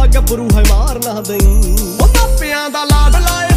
गभरू है मार ना दई। मापियां दा लाड लाए